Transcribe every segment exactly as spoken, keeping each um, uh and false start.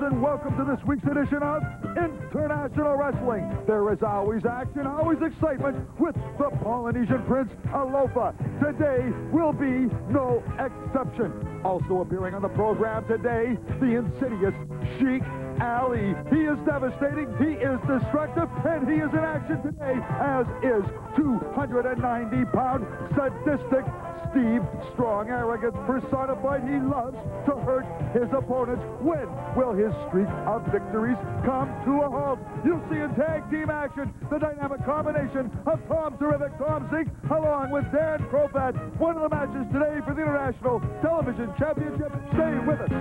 and welcome to this week's edition of International Wrestling. There is always action, always excitement with the Polynesian Prince, Alofu. Today will be no exception. Also appearing on the program today, the insidious Sheik Ali. He is devastating, he is destructive, and he is in action today, as is two hundred ninety pound Sadistic Steve Strong. Arrogance personified. He loves to hurt his opponents. When will his streak of victories come to a halt? You'll see in tag team action the dynamic combination of Tom Terrific, Tom Zenk, along with Dan Kroffat. One of the matches today for the International Television Championship. Stay with us.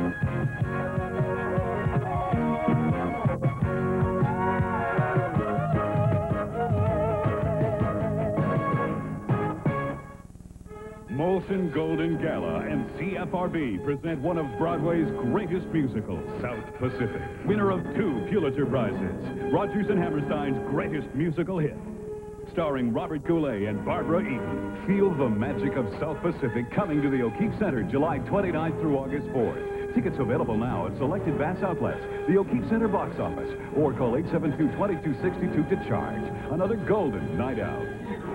Molson Golden Gala and C F R B present one of Broadway's greatest musicals, South Pacific. Winner of two Pulitzer Prizes, Rodgers and Hammerstein's greatest musical hit. Starring Robert Goulet and Barbara Eden. Feel the magic of South Pacific coming to the O'Keefe Center July twenty-ninth through August fourth. Tickets available now at selected Bass outlets, the O'Keefe Center box office, or call eight seven two, two two six two to charge. Another golden night out.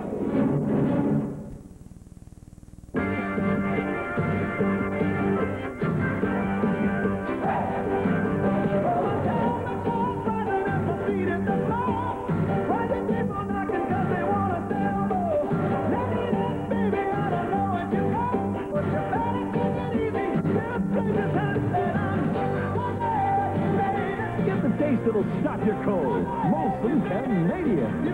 It'll stop your cold. Molson Canadian.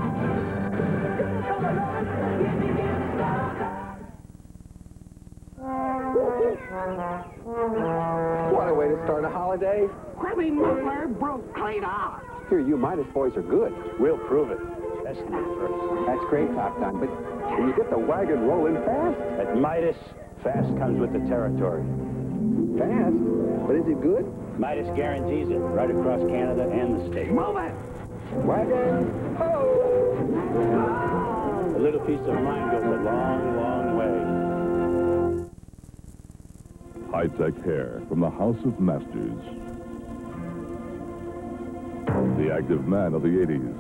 What a way to start a holiday. Krabby Muffler broke clean off. Here, you Midas boys are good. We'll prove it. That's not first. That's great, Top Gun, but can you get the wagon rolling fast? At Midas, fast comes with the territory. Fast? But is it good? Midas guarantees it right across Canada and the States. Move it! Wagon! Oh! A little piece of mind goes a long, long way. High-tech hair from the House of Masters. The active man of the eighties.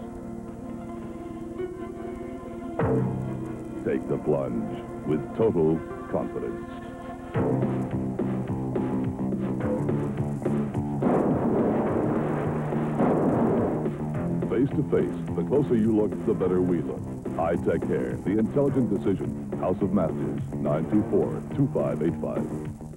Take the plunge with total confidence. Face to face, the closer you look, the better we look. High-tech hair, the intelligent decision. House of Masters, nine two four, two five eight five.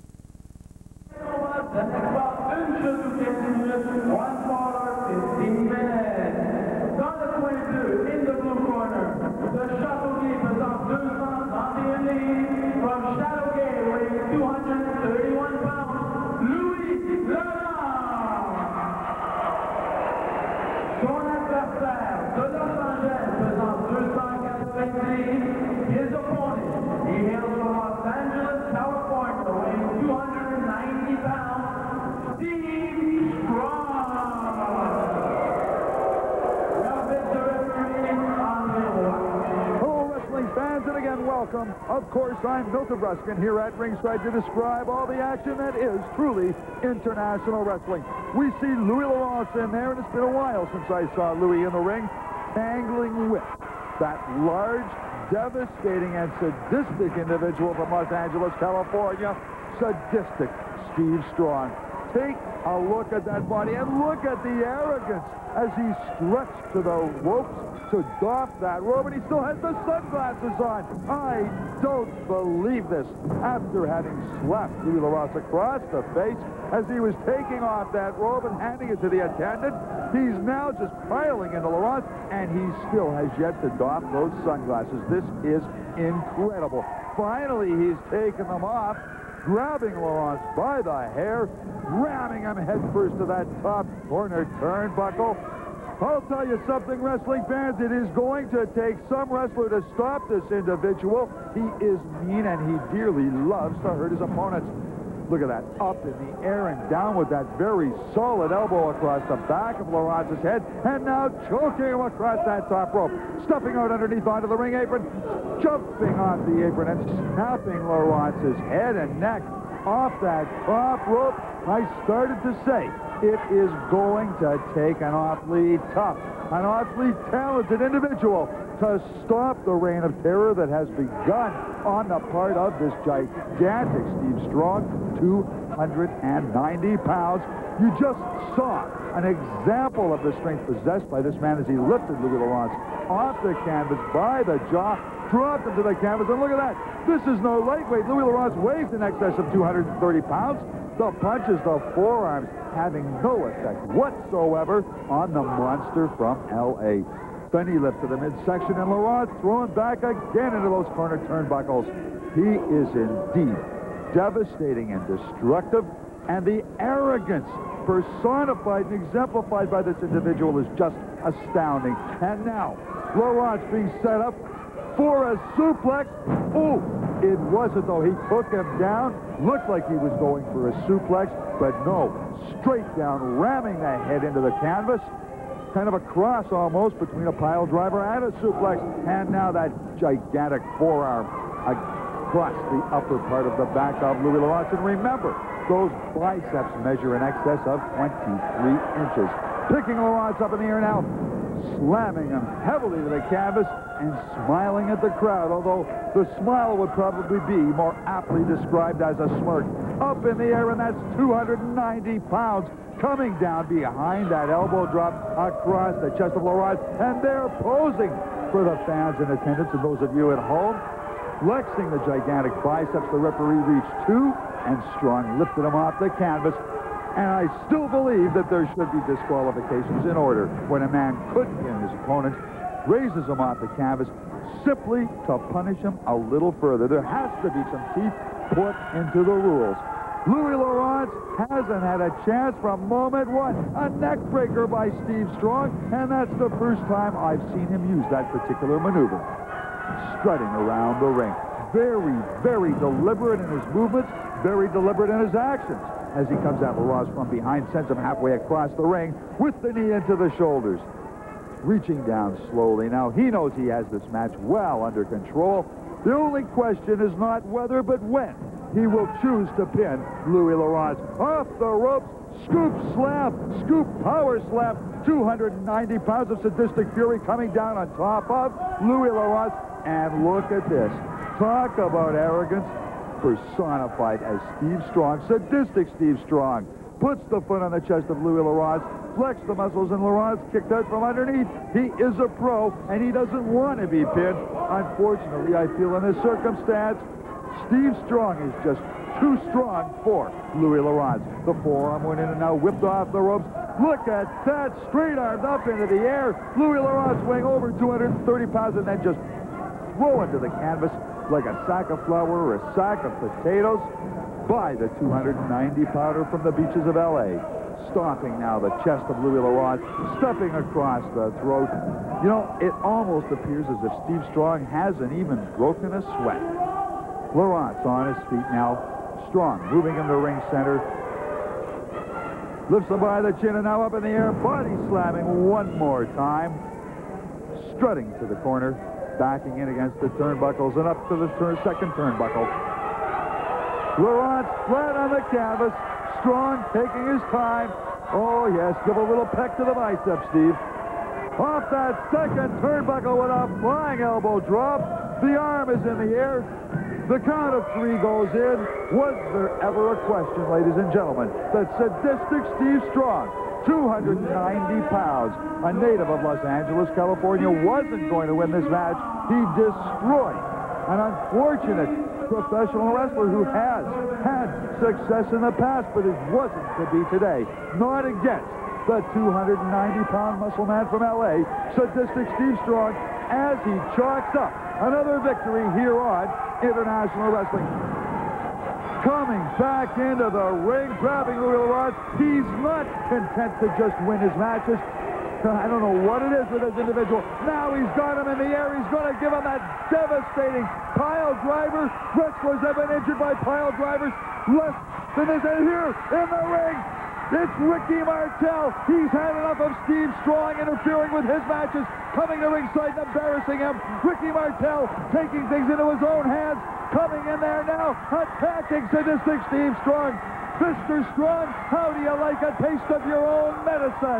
In the blue corner, the shuttle keepers of deux cents on the lead from Shadowgate, weighing two hundred thirty-one pounds, Louis Laurent. Son adversaire de Los Angeles, pesant deux cent quatre-vingt-dix, his opponent, he hails from Los Angeles, California, weighing two hundred ninety pounds, Steve Strong. Fans, and again, welcome. Of course, I'm Milton Bruskin here at ringside to describe all the action that is truly international wrestling. We see Louis Laurent in there, and it's been a while since I saw Louis in the ring, angling with that large, devastating, and sadistic individual from Los Angeles, California, Sadistic Steve Strong. Take a look at that body, and look at the arrogance as he stretched to the ropes to doff that robe, and he still has the sunglasses on. I don't believe this. After having slapped Louis Laurent across the face as he was taking off that robe and handing it to the attendant, he's now just piling into Laurent, and he still has yet to doff those sunglasses. This is incredible. Finally, he's taken them off, grabbing Laurent by the hair, ramming him headfirst to that top corner turnbuckle. I'll tell you something, wrestling fans, it is going to take some wrestler to stop this individual. He is mean, and he dearly loves to hurt his opponents. Look at that, up in the air and down with that very solid elbow across the back of Laurent's head, and now choking him across that top rope, stuffing out underneath onto the ring apron, jumping off the apron and snapping Laurent's head and neck. off that top rope. I started to say it is going to take an awfully tough, an awfully talented individual to stop the reign of terror that has begun on the part of this gigantic Steve Strong, two hundred ninety pounds. You just saw an example of the strength possessed by this man as he lifted Louis Laurence off the canvas by the jaw, dropped him to the canvas, and look at that. This is no lightweight. Louis Laurence weighs in excess of two hundred thirty pounds. The punches, the forearms, having no effect whatsoever on the monster from L A. Then he lifted the midsection, and Laurence thrown back again into those corner turnbuckles. He is indeed devastating and destructive, and the arrogance personified and exemplified by this individual is just astounding. And now, Laurence being set up for a suplex. Oh, it wasn't, though. He took him down. Looked like he was going for a suplex, but no. Straight down, ramming the head into the canvas. Kind of a cross almost between a pile driver and a suplex. And now that gigantic forearm across the upper part of the back of Louis Laurence. And remember, those biceps measure in excess of twenty-three inches. Picking Laurence up in the air now, slamming him heavily to the canvas and smiling at the crowd, although the smile would probably be more aptly described as a smirk. Up in the air, and that's two hundred ninety pounds coming down behind that elbow drop across the chest of Laurence, and they're posing for the fans in attendance and those of you at home. Flexing the gigantic biceps, the referee reached two, and Strong lifted him off the canvas. And I still believe that there should be disqualifications in order when a man could pin his opponent, raises him off the canvas simply to punish him a little further. There has to be some teeth put into the rules. Louis Laurence hasn't had a chance from moment one. A neck breaker by Steve Strong, and that's the first time I've seen him use that particular maneuver. Strutting around the ring. Very, very deliberate in his movements, very deliberate in his actions. As he comes at Laurence from behind, sends him halfway across the ring with the knee into the shoulders. Reaching down slowly. Now, he knows he has this match well under control. The only question is not whether, but when he will choose to pin Louis Laurence. Off the ropes, scoop slam, scoop power slam. two hundred ninety pounds of sadistic fury coming down on top of Louis Laurence. And look at this. Talk about arrogance personified as Steve Strong, sadistic Steve Strong. Puts the foot on the chest of Louis Laurence, flex the muscles, and Laurence kicked out from underneath. He is a pro, and he doesn't want to be pinned. Unfortunately, I feel in this circumstance, Steve Strong is just too strong for Louis Laurence. The forearm went in and now whipped off the ropes. Look at that, straight armed up into the air. Louis Laurence weighing over two hundred thirty pounds and then just throw into the canvas like a sack of flour or a sack of potatoes by the two hundred ninety pounder from the beaches of L A. Stomping now the chest of Louis Laurence, stepping across the throat. You know, it almost appears as if Steve Strong hasn't even broken a sweat. Laurence on his feet now. Strong moving in the ring center. Lifts him by the chin and now up in the air. Body slamming one more time. Strutting to the corner. Backing in against the turnbuckles and up to the turn, second turnbuckle. Laurence flat on the canvas. Strong taking his time. Oh, yes, give a little peck to the bicep, Steve. Off that second turnbuckle with a flying elbow drop. The arm is in the air. The count of three goes in. Was there ever a question, ladies and gentlemen, that sadistic Steve Strong, two hundred ninety pounds, a native of Los Angeles, California, wasn't going to win this match? He destroyed an unfortunate professional wrestler who has had success in the past, but it wasn't to be today. Not against the two hundred ninety pound muscle man from L A, sadistic Steve Strong, as he chalks up another victory here on International Wrestling. Coming back into the ring, grabbing Louis Laurence. He's not content to just win his matches. I don't know what it is with this individual. Now he's got him in the air. He's going to give him that devastating pile driver. Wrestlers have been injured by pile drivers less than this. And here in the ring, It's Ricky Martel. He's had enough of Steve Strong interfering with his matches, coming to ringside and embarrassing him. Ricky Martel taking things into his own hands, coming in there now, attacking Sadistic Steve Strong. Mister Strong, how do you like a taste of your own medicine?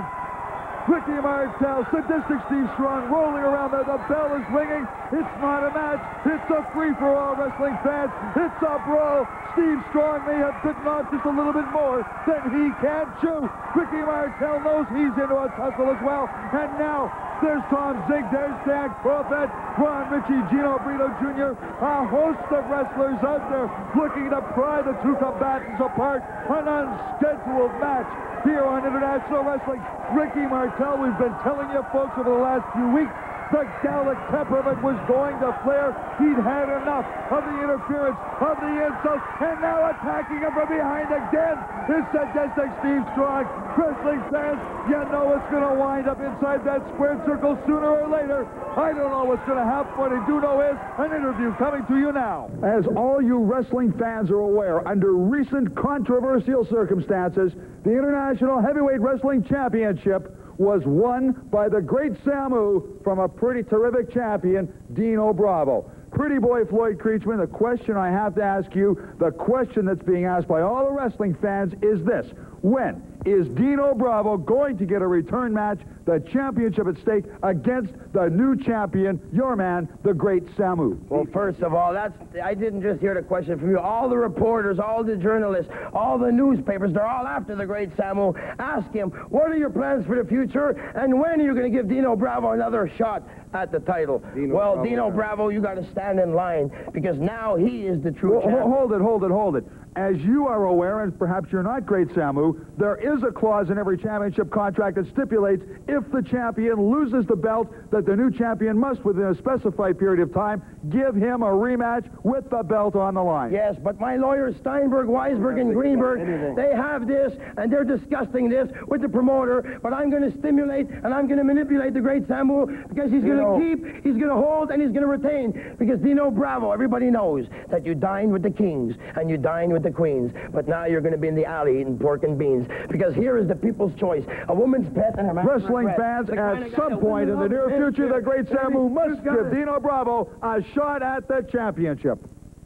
Ricky Martel, Sadistic Steve Strong rolling around there. The bell is ringing. It's not a match. It's a free-for-all, wrestling fans. It's a brawl. Steve Strong may have bitten off just a little bit more than he can chew. Ricky Martel knows he's into a tussle as well. And now there's Tom Zenk. There's Dan Kroffat, Ron Ritchie, Gino Brito Junior A host of wrestlers out there looking to pry the two combatants apart. An unscheduled match here on International Wrestling. Ricky Martel, we've been telling you folks over the last few weeks, the Gallic temperament was going to flare. He'd had enough of the interference, of the insults, and now attacking him from behind again is Sadistic Steve Strong. Wrestling fans, you know it's going to wind up inside that squared circle sooner or later. I don't know what's going to happen. What I do know is an interview coming to you now. As all you wrestling fans are aware, under recent controversial circumstances, the International Heavyweight Wrestling Championship was won by the Great Samu from a pretty terrific champion, Dino Bravo. Pretty boy Floyd Creechman, the question I have to ask you, the question that's being asked by all the wrestling fans is this: when is Dino Bravo going to get a return match, the championship at stake, against the new champion, your man, the Great Samu? Well, first of all, that's I didn't just hear the question from you. All the reporters, all the journalists, all the newspapers, they're all after the Great Samu. Ask him, what are your plans for the future, and when are you going to give Dino Bravo another shot at the title? Dino well, Bravo, Dino Bravo, you got to stand in line, because now he is the true well, champion. Hold it, hold it, hold it. As you are aware, and perhaps you're not, Great Samu, there is a clause in every championship contract that stipulates if the champion loses the belt, that the new champion must, within a specified period of time, give him a rematch with the belt on the line. Yes, but my lawyers, Steinberg, Weisberg, and Greenberg, they have this, and they're discussing this with the promoter, but I'm going to stimulate, and I'm going to manipulate the Great Samu, because he's going to keep, he's going to hold, and he's going to retain, because Dino Bravo, everybody knows that you dined with the kings, and you dined with the queens, but now you're going to be in the alley eating pork and beans, because here is the people's choice, a woman's pet and a man's wrestling regret. fans, at some point in the near future, the Great Samu must give Dino Bravo a shot at the championship.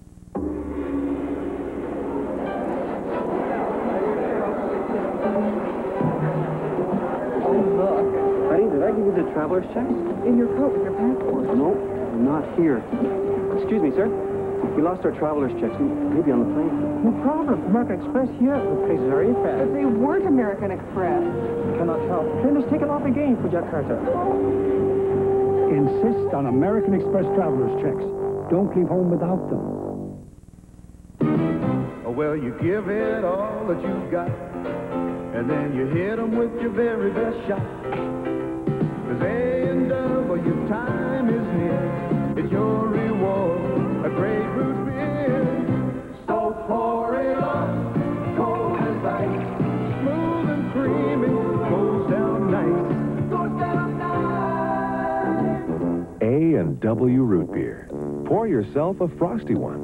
Buddy, did I give you the traveler's check? In your coat with your passport. No, not here. Excuse me, sir. We lost our traveler's checks. Maybe on the plane. No problem. American Express here. The place is very fast. But they weren't American Express. Cannot tell. Train is taken off again for Jakarta. Insist on American Express traveler's checks. Don't leave home without them. Oh, well, you give it all that you got, and then you hit them with your very best shot. Cause A and W, time is near. It's your reward, a great root beer. So pour it on, cold as ice, smooth and creamy, goes down nice, goes down nice. A and W root beer. Pour yourself a frosty one.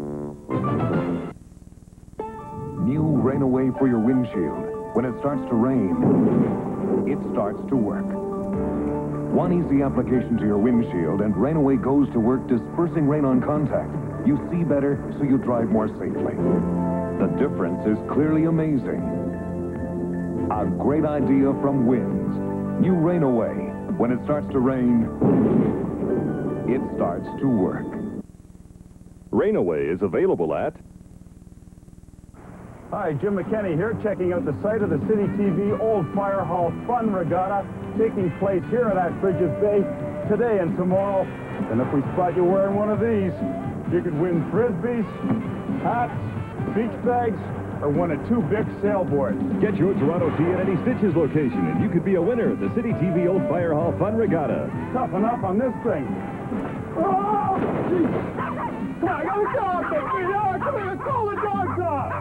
New Rain Away for your windshield. When it starts to rain, it starts to work. One easy application to your windshield, and Rain Away goes to work dispersing rain on contact. You see better, so you drive more safely. The difference is clearly amazing. A great idea from Winds. New Rain Away. When it starts to rain, it starts to work. Rain Away is available at... Hi, Jim McKenney here, checking out the site of the City T V Old Fire Hall Fun Regatta, taking place here at Bridges Bay today and tomorrow. And if we spot you wearing one of these, you could win frisbees, hats, beach bags, or one of two big sailboards. Get your Toronto tee at any Stitches location, and you could be a winner at the City T V Old Fire Hall Fun Regatta. Toughen up on this thing. Oh, geez. Come on, I got a dog, baby. Oh, come here, let's call the dogs off.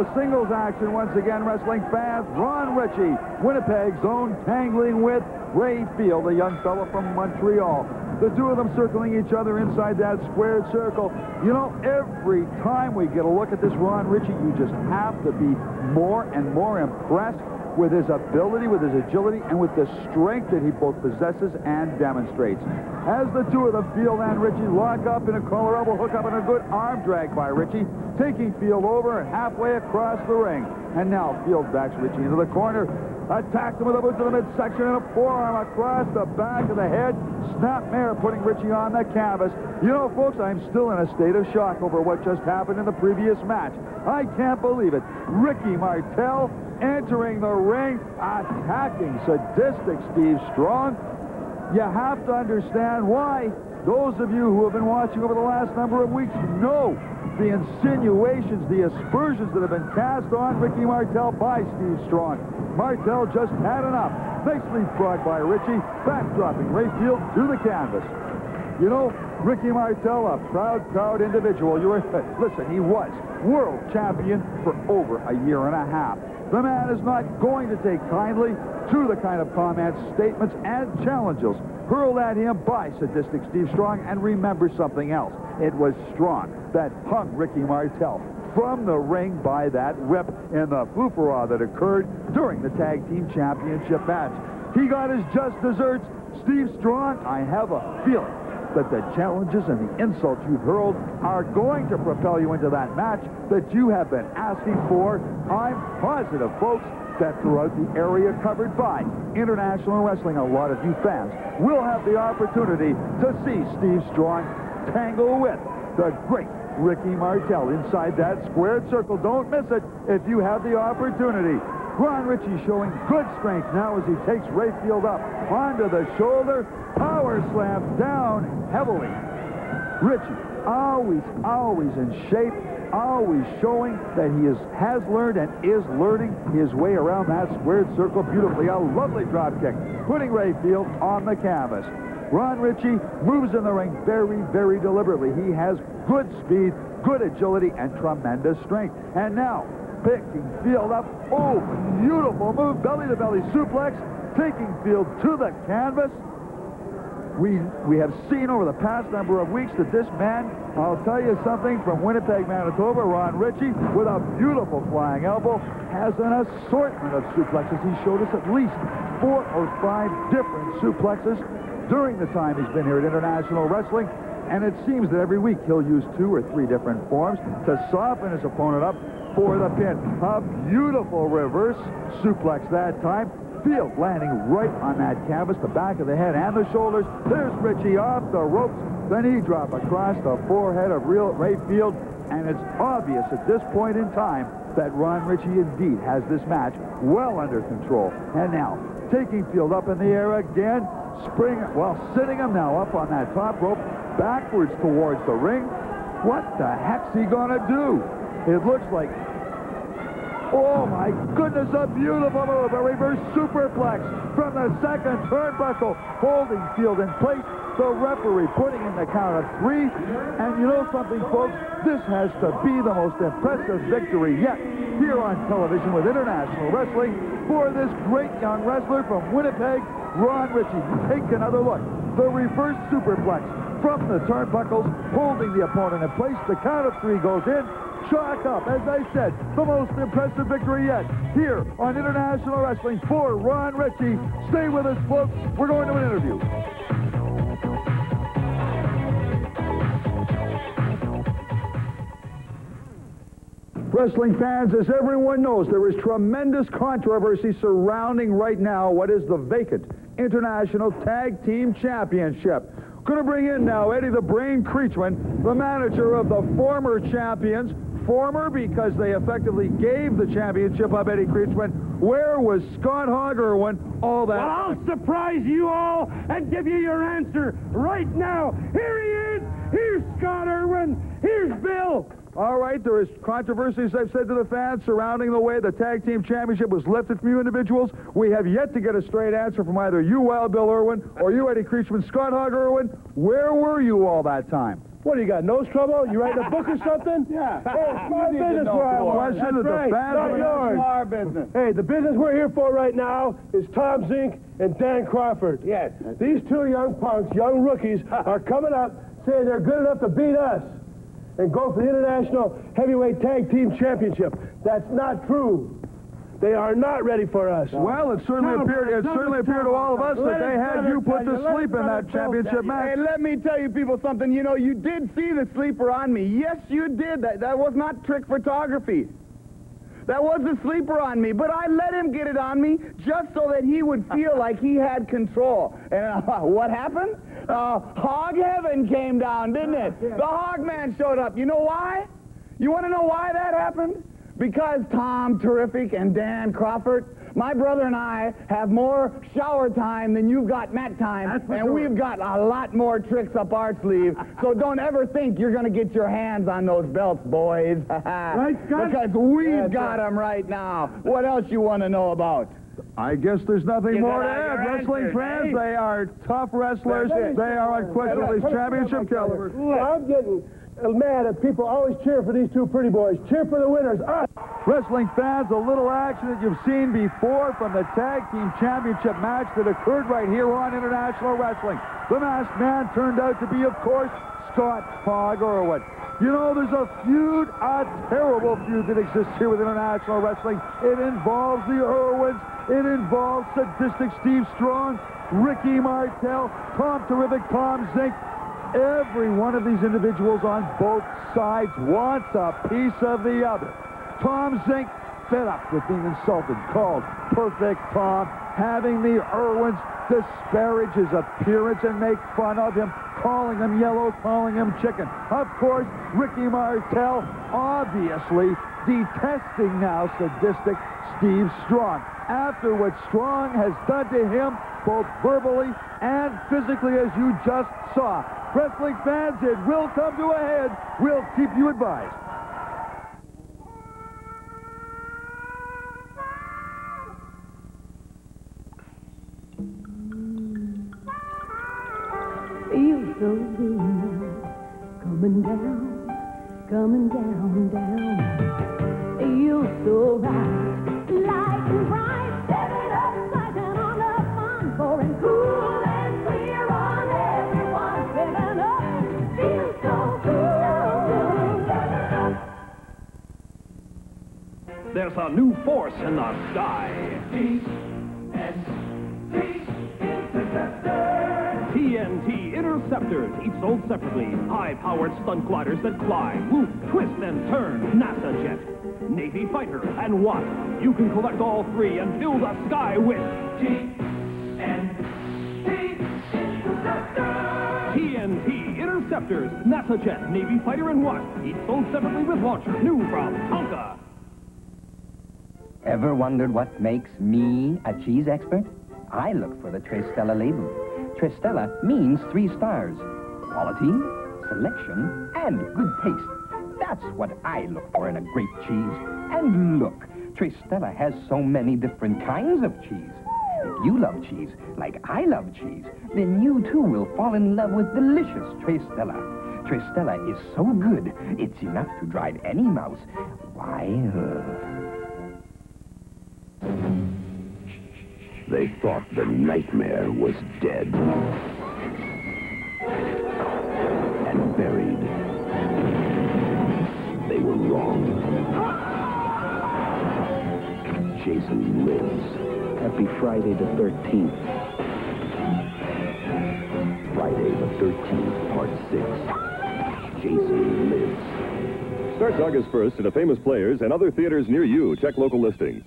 the singles action once again, wrestling fans. Ron Ritchie, Winnipeg's own, tangling with Ray Field, a young fellow from Montreal. The two of them circling each other inside that squared circle. You know, every time we get a look at this Ron Ritchie, you just have to be more and more impressed with his ability, with his agility, and with the strength that he both possesses and demonstrates. As the two of them, Field and Ritchie, lock up in a collar elbow hook up and a good arm drag by Ritchie, taking Field over and halfway across the ring. And now Field backs Ritchie into the corner, attacks him with a boot to the midsection and a forearm across the back of the head. Snapmare putting Ritchie on the canvas. You know, folks, I'm still in a state of shock over what just happened in the previous match. I can't believe it. Ricky Martel entering the ring, attacking Sadistic Steve Strong. You have to understand why. Those of you who have been watching over the last number of weeks know the insinuations, the aspersions that have been cast on Ricky Martel by Steve Strong. Martel just had enough. Nice leapfrog by Ritchie, backdropping Ray Field to the canvas. You know, Ricky Martel, a proud, proud individual. You were, listen, he was world champion for over a year and a half. The man is not going to take kindly to the kind of comments, statements, and challenges hurled at him by Sadistic Steve Strong. And remember something else. It was Strong that hung Ricky Martel from the ring by that whip in the foofara that occurred during the Tag Team Championship match. He got his just desserts. Steve Strong, I have a feeling that the challenges and the insults you've hurled are going to propel you into that match that you have been asking for. I'm positive, folks, that throughout the area covered by International Wrestling, a lot of you fans will have the opportunity to see Steve Strong tangle with the great Ricky Martel inside that squared circle. Don't miss it if you have the opportunity. Ron Ritchie showing good strength now as he takes Ray Field up onto the shoulder. Power slam down heavily. Ritchie always, always in shape, always showing that he is, has learned and is learning his way around that squared circle beautifully. A lovely drop kick, putting Ray Field on the canvas. Ron Ritchie moves in the ring very, very deliberately. He has good speed, good agility, and tremendous strength. And now, picking Field up. Oh, beautiful move, belly-to-belly suplex, taking Field to the canvas. We, we have seen over the past number of weeks that this man, I'll tell you something, from Winnipeg, Manitoba, Ron Ritchie, with a beautiful flying elbow, has an assortment of suplexes. He showed us at least four or five different suplexes during the time he's been here at International Wrestling, and it seems that every week he'll use two or three different forms to soften his opponent up for the pin. A beautiful reverse suplex that time. Field landing right on that canvas, the back of the head and the shoulders. There's Ritchie off the ropes. Then he drop across the forehead of real Ray Field, and it's obvious at this point in time that Ron Ritchie indeed has this match well under control. And now, taking Field up in the air again, spring, well, sitting him now up on that top rope, backwards towards the ring. What the heck's he gonna do? It looks like, oh my goodness, a beautiful move, a reverse superplex from the second turnbuckle, holding Field in place. The referee putting in the count of three. And you know something, folks? This has to be the most impressive victory yet here on television with International Wrestling for this great young wrestler from Winnipeg, Ron Ritchie. Take another look. The reverse superplex from the turnbuckles, holding the opponent in place. The count of three goes in. Chalk up, as I said, the most impressive victory yet here on International Wrestling for Ron Ritchie. Stay with us, folks. We're going to an interview. Wrestling fans, as everyone knows, there is tremendous controversy surrounding right now what is the vacant International Tag Team Championship. Going to bring in now Eddie the Brain Creechman, the manager of the former champions. Former because they effectively gave the championship up, Eddie Creechman. Where was Scott Hogg Irwin all that? Well, I'll surprise you all and give you your answer right now. Here he is. Here's Scott Irwin. Here's Bill. All right, there is controversy, as I've said to the fans, surrounding the way the Tag Team Championship was lifted from you individuals. We have yet to get a straight answer from either you, Wild Bill Irwin, or you, Eddie Creechman. Scott Hogg Irwin, where were you all that time? What do you got, nose trouble? You writing a book or something? Yeah. Hey, it's my business where I work. Question of the That's right, fans not of yours. Our business. Hey, the business we're here for right now is Tom Zenk and Dan Kroffat. Yes. These two young punks, young rookies, are coming up saying they're good enough to beat us and go for the International Heavyweight Tag Team Championship. That's not true. They are not ready for us. Well, it certainly appeared it certainly appeared to all of us that they had you put to sleep in that championship match. Hey, let me tell you people something. You know, you did see the sleeper on me. Yes, you did. That, that was not trick photography. That was the sleeper on me, but I let him get it on me just so that he would feel like he had control. And uh, what happened? Uh, Hog Heaven came down, didn't it? The Hog Man showed up. You know why? You want to know why that happened? Because Tom Terrific and Dan Kroffat, my brother and I have more shower time than you've got mat time, and sure. We've got a lot more tricks up our sleeve. So don't ever think you're going to get your hands on those belts, boys. Right, Scott? Because we've yeah, got them right now. What else you want to know about? I guess there's nothing Get more to out add. your Wrestling answers, fans, eh? they are tough wrestlers. They are unquestionably championship caliber. I'm getting mad at people always cheer for these two pretty boys. Cheer for the winners, us. Wrestling fans, a little action that you've seen before from the Tag Team Championship match that occurred right here on International Wrestling. The masked man turned out to be, of course, Scott Hog Irwin. You know, there's a feud, a terrible feud that exists here with International Wrestling. It involves the Irwins. It involves Sadistic Steve Strong, Ricky Martel, Tom Terrific, Tom Zenk. Every one of these individuals on both sides wants a piece of the other. Tom Zenk, fed up with being insulted, called Perfect Tom, having the Irwins disparage his appearance and make fun of him, calling him yellow, calling him chicken. Of course, Ricky Martel, obviously detesting now Sadistic Steve Strong, after what Strong has done to him, both verbally and physically, as you just saw. Wrestling fans, it will come to a head. We'll keep you advised. Feels so good, coming down, coming down, down. Feels so right, light and bright, set it up like an on the fun for and cool and clear on everyone. Setting up, feels so good. There's a new force in the sky. T S T Interceptor. T N T Interceptors, each sold separately. High-powered stunt gliders that climb, move, twist, and turn. NASA jet, Navy fighter, and what? You can collect all three and fill the sky with T N T Interceptor. T N T Interceptors, NASA jet, Navy fighter, and what? Each sold separately with launcher, new from Tonka. Ever wondered what makes me a cheese expert? I look for the Tristella label. Tristella means three stars. Quality, selection, and good taste. That's what I look for in a great cheese. And look, Tristella has so many different kinds of cheese. If you love cheese like I love cheese, then you too will fall in love with delicious Tristella. Tristella is so good, it's enough to drive any mouse wild. They thought the nightmare was dead and buried. They were wrong. Jason lives. Happy Friday the thirteenth. Friday the thirteenth, part six. Jason lives. Starts August first at a Famous Players and other theaters near you. Check local listings.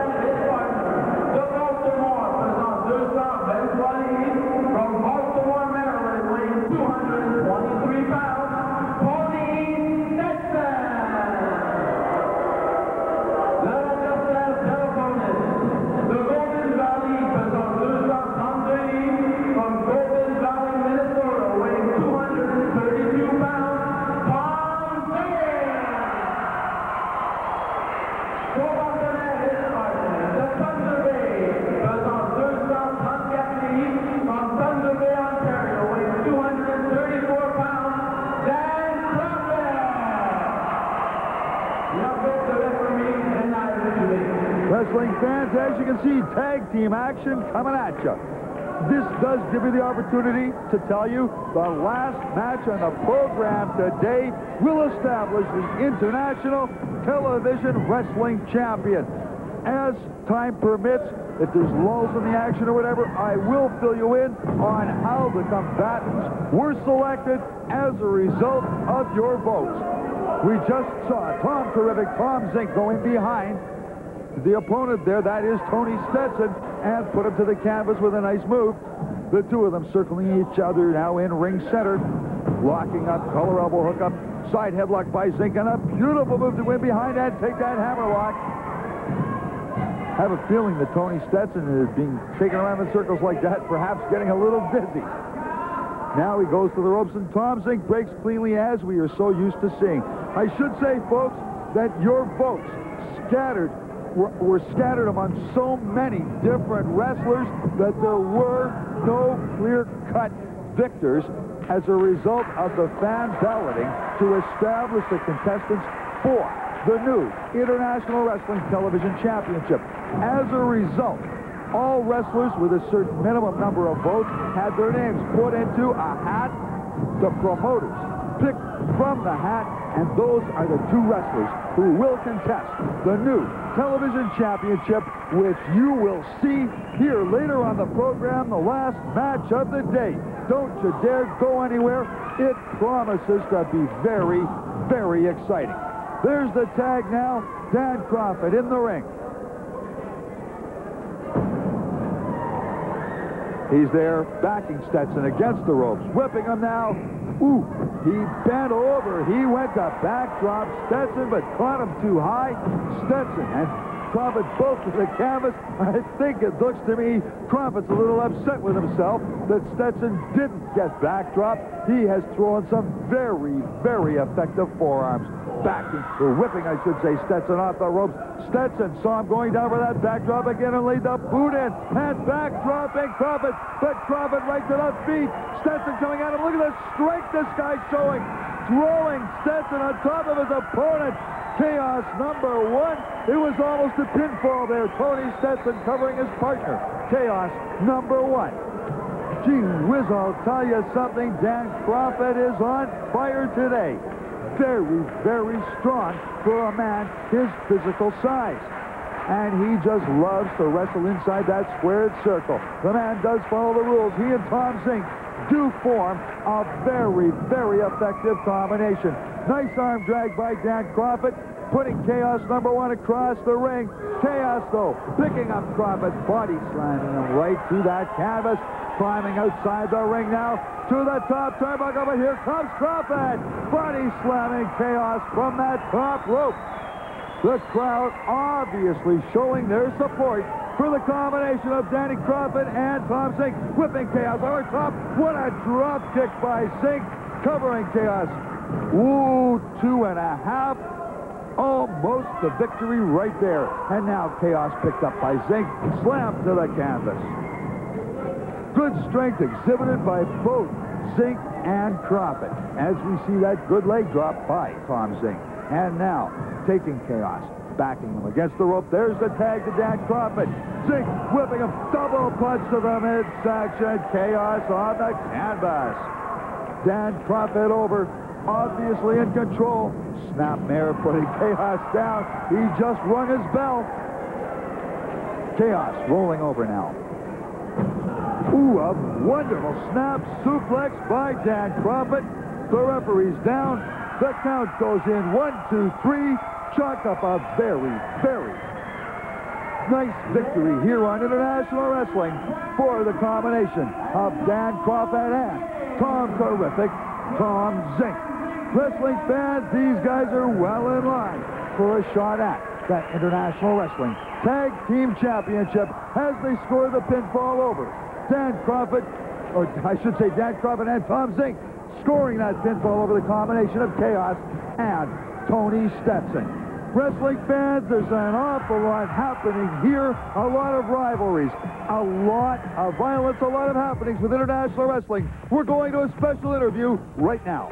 From Baltimore, Wrestling fans, as you can see, tag team action coming at you. This does give you the opportunity to tell you the last match on the program today will establish the International Television Wrestling Champion. As time permits, if there's lulls in the action or whatever, I will fill you in on how the combatants were selected as a result of your votes. We just saw Tom Terrific, Tom Zenk going behind the opponent there, that is Tony Stetson, and put him to the canvas with a nice move. The two of them circling each other now in ring center, locking up, collar elbow hookup, side headlock by Zenk, and a beautiful move to win behind and take that hammerlock. I have a feeling that Tony Stetson is being taken around in circles like that, perhaps getting a little dizzy. Now he goes to the ropes, and Tom Zenk breaks cleanly, as we are so used to seeing. I should say, folks, that your votes scattered were, were scattered among so many different wrestlers that there were no clear-cut victors as a result of the fan balloting to establish the contestants for the new International Wrestling Television Championship. As a result, all wrestlers with a certain minimum number of votes had their names put into a hat. The promoters picked from the hat, and those are the two wrestlers who will contest the new television championship, which you will see here later on the program, the last match of the day. Don't you dare go anywhere. It promises to be very, very exciting. There's the tag now. Dan Kroffat in the ring. He's there, backing Stetson against the ropes, whipping him now. Ooh, he bent over. He went to backdrop Stetson, but caught him too high. Stetson and Kroffat both to the canvas. I think it looks to me Kroffat's a little upset with himself that Stetson didn't get backdrop. He has thrown some very, very effective forearms. Backing, or whipping, I should say, Stetson off the ropes. Stetson saw him going down for that backdrop again and laid the boot in. And backdropping Kroffat, but Kroffat right to the feet. Stetson coming at him. Look at the strength this guy's showing. Throwing Stetson on top of his opponent. Chaos number one. It was almost a pinfall there. Tony Stetson covering his partner. Chaos number one. Gee whiz, I'll tell you something. Dan Kroffat is on fire today. Very, very strong for a man his physical size. And he just loves to wrestle inside that squared circle. The man does follow the rules. He and Tom Zenk do form a very, very effective combination. Nice arm drag by Dan Kroffat, putting Chaos number one across the ring. Chaos, though, picking up Kroffat, body slamming him right through that canvas. Climbing outside the ring now to the top turnbuckle, but here comes Kroffat. Body slamming Chaos from that top rope. The crowd obviously showing their support for the combination of Danny Kroffat and Tom Zenk. Whipping Chaos over top. What a drop kick by Zenk, covering Chaos. Ooh, two and a half. Almost the victory right there. And now Chaos picked up by Zenk, slammed to the canvas. Good strength exhibited by both Zenk and Kroffat, as we see that good leg drop by Tom Zenk. And now, taking Chaos, backing him against the rope. There's the tag to Dan Kroffat. Zenk whipping him, double punch to the midsection. Chaos on the canvas. Dan Kroffat over, obviously in control. Snapmare putting Chaos down. He just rung his bell. Chaos rolling over now. Ooh, a wonderful snap suplex by Dan Kroffat. The referee's down. The count goes in. One, two, three. Chalk up a very, very nice victory here on International Wrestling for the combination of Dan Kroffat and Tom Terrific, Tom Zenk. Wrestling fans, these guys are well in line for a shot at that International Wrestling Tag Team Championship as they score the pinfall over Dan Kroffat, or I should say Dan Kroffat and Tom Zenk, scoring that pinfall over the combination of Chaos and Tony Stetson. Wrestling fans, there's an awful lot happening here, a lot of rivalries, a lot of violence, a lot of happenings with International Wrestling. We're going to a special interview right now.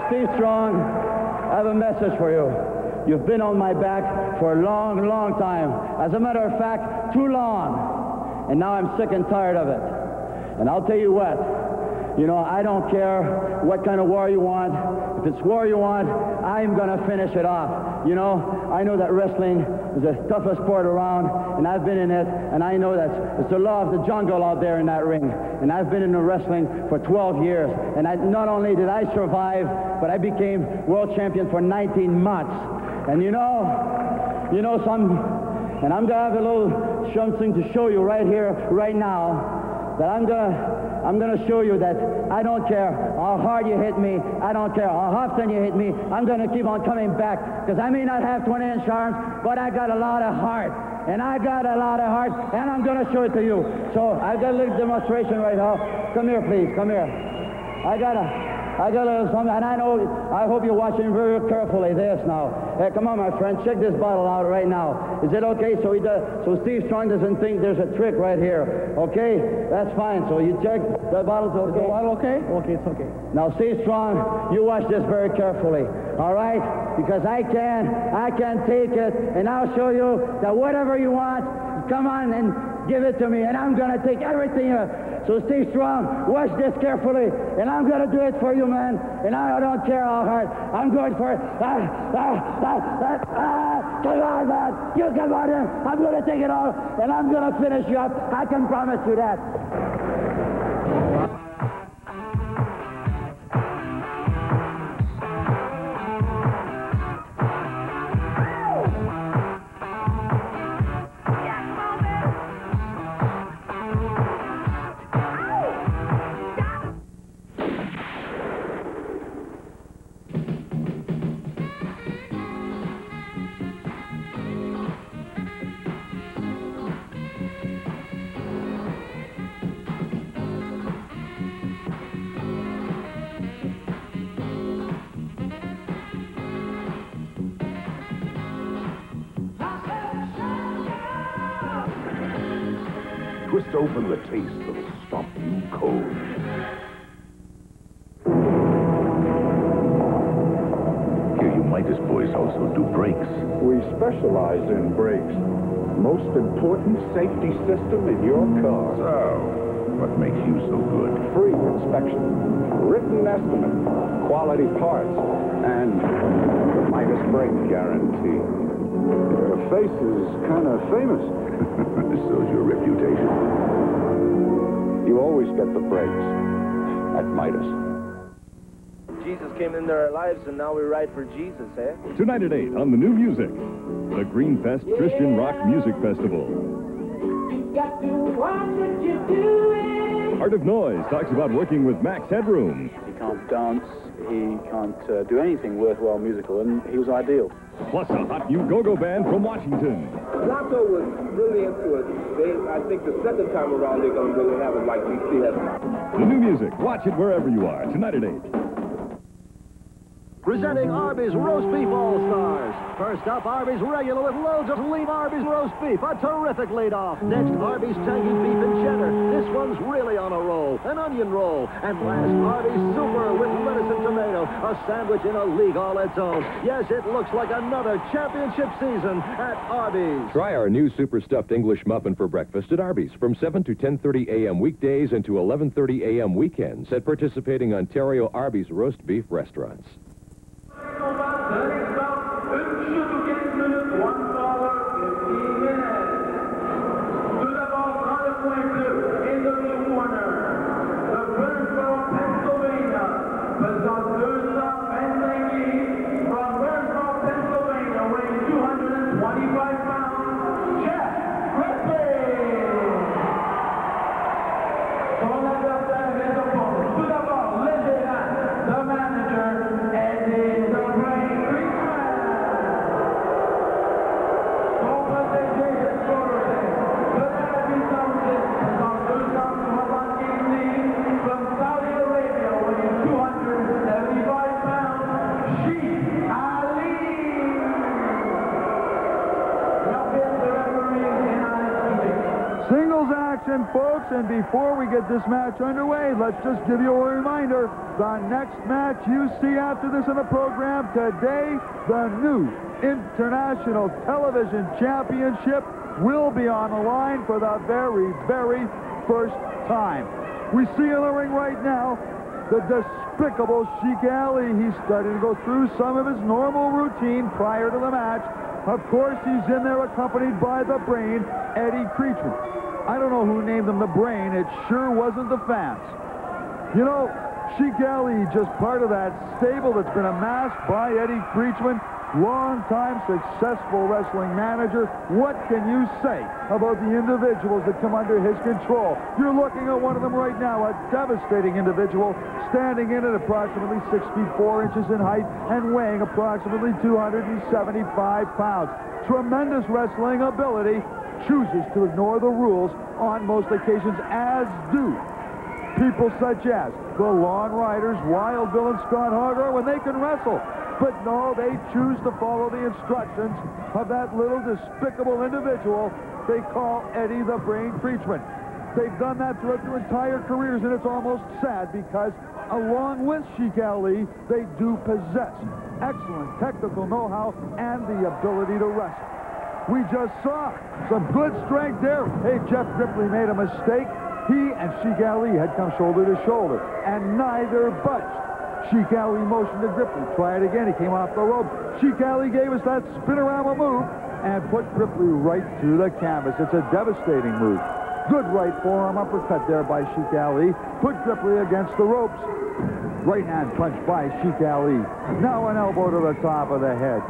Steve Strong, I have a message for you. You've been on my back for a long, long time. As a matter of fact, too long. And now I'm sick and tired of it. And I'll tell you what, you know, I don't care what kind of war you want. If it's war you want, I'm going to finish it off. You know, I know that wrestling is the toughest sport around, and I've been in it, and I know that it's the law of the jungle out there in that ring. And I've been in the wrestling for twelve years, and I, not only did I survive, but I became world champion for nineteen months. And you know, you know some, and I'm going to have a little something to show you right here, right now, that I'm going to, I'm going to show you that I don't care how hard you hit me. I don't care how often you hit me. I'm going to keep on coming back, because I may not have twenty inch arms, but I got a lot of heart. And I got a lot of heart, and I'm going to show it to you. So I've got a little demonstration right now. Come here, please. Come here. I got a, I got a little something, and I know, I hope you're watching very carefully this now. Hey, come on, my friend. Check this bottle out right now. Is it okay? So he does, so Steve Strong doesn't think there's a trick right here. Okay? That's fine. So you check the bottle's okay. Is the bottle okay? Okay, it's okay. Now, Steve Strong, you watch this very carefully. All right? Because I can, I can take it, and I'll show you that whatever you want, come on and give it to me, and I'm going to take everything. Uh, so, Steve Strong, watch this carefully, and I'm going to do it for you, man. And I don't care how hard. I'm going for it. Ah, ah, ah, ah, ah, come on, man. You come on in. I'm going to take it all, and I'm going to finish you up. I can promise you that. Twist open the taste that'll stop you cold. Here, you Midas boys also do brakes. We specialize in brakes. Most important safety system in your car. So, what makes you so good? Free inspection, written estimate, quality parts, and the Midas brake guarantee. Your face is kind of famous. So's your reputation. You always get the brakes at Midas. Jesus came into our lives, and now we ride for Jesus, eh? Tonight at eight on the New Music, the Green Fest Christian Rock Music Festival. You got to watch what you're doing. Art of Noise talks about working with Max Headroom. He can't dance, he can't uh, do anything worthwhile musical, and he was ideal. Plus a hot new go-go band from Washington. Lotto was really into it. They, I think the second time around they're going to really have it like we see it. The New Music. Watch it wherever you are. Tonight at eight. Presenting Arby's Roast Beef All-Stars. First up, Arby's Regular with loads of lean Arby's Roast Beef. A terrific lead-off. Next, Arby's Tangy Beef and Cheddar. This one's really on a roll. An onion roll. And last, Arby's Super with lettuce and tomato. A sandwich in a league all its own. Yes, it looks like another championship season at Arby's. Try our new super stuffed English muffin for breakfast at Arby's from seven to ten thirty a m weekdays and to eleven thirty a m weekends at participating Ontario Arby's Roast Beef restaurants. The manager, action, folks, and before we get this match underway, let's just give you a reminder. The next match you see after this in the program today, the new International Television Championship will be on the line for the very, very first time. We see in the ring right now the despicable Sheik Ali. He's starting to go through some of his normal routine prior to the match. Of course, he's in there accompanied by the Brain, Eddie Creechman. I don't know who named him the Brain. It sure wasn't the fans. You know, Sheik Ali, just part of that stable that's been amassed by Eddie Creechman, long-time successful wrestling manager. What can you say about the individuals that come under his control? You're looking at one of them right now, a devastating individual, standing in at approximately six feet four inches in height and weighing approximately two hundred seventy-five pounds. Tremendous wrestling ability, chooses to ignore the rules on most occasions, as do people such as the Long Riders, Wild Bill and Scott Hoggar, when they can wrestle. But no, they choose to follow the instructions of that little despicable individual they call Eddie the Brain Creechman. They've done that throughout their entire careers, and it's almost sad because along with Sheik Ali, they do possess excellent technical know-how and the ability to wrestle. We just saw some good strength there. Hey, Jeff Ripley made a mistake. He and Sheik Ali had come shoulder to shoulder, and neither budged. Sheik Ali motioned to Ripley. Try it again. He came off the rope. Sheik Ali gave us that spin-around move and put Ripley right through the canvas. It's a devastating move. Good right forearm uppercut there by Sheik Ali. Put Ripley against the ropes. Right hand punch by Sheik Ali. Now an elbow to the top of the head.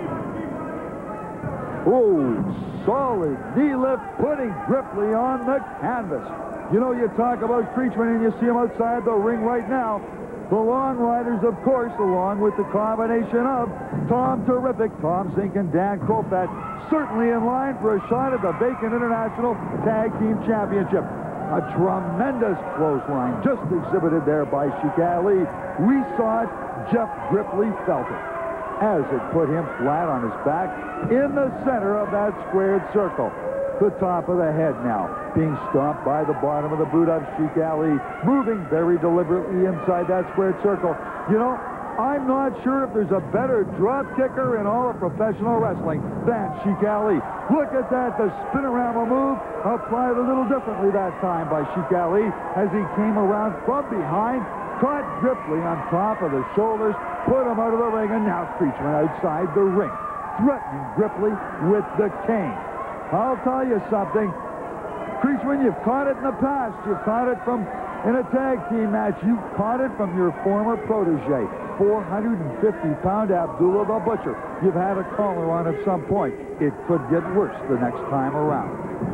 Oh, solid knee lift, putting Ripley on the canvas. You know, you talk about Creechman and you see him outside the ring right now. The Long Riders, of course, along with the combination of Tom Terrific, Tom Zenk, and Dan Kroffat, certainly in line for a shot at the vacant International Tag Team Championship. A tremendous clothesline just exhibited there by Sheik Ali. We saw it. Jeff Ripley felt it as it put him flat on his back in the center of that squared circle. The top of the head now being stomped by the bottom of the boot of Sheik Ali, moving very deliberately inside that squared circle. You know, I'm not sure if there's a better drop kicker in all of professional wrestling than Sheik Ali. Look at that, the spin around move applied a little differently that time by Sheik Ali as he came around from behind, caught Ripley on top of the shoulders, put him out of the ring, and now Creechman outside the ring, threatening Ripley with the cane. I'll tell you something. Creechman, you've caught it in the past. You've caught it from in a tag team match. You caught it from your former protege, four hundred fifty pound Abdullah the Butcher. You've had a collar on at some point. It could get worse the next time around.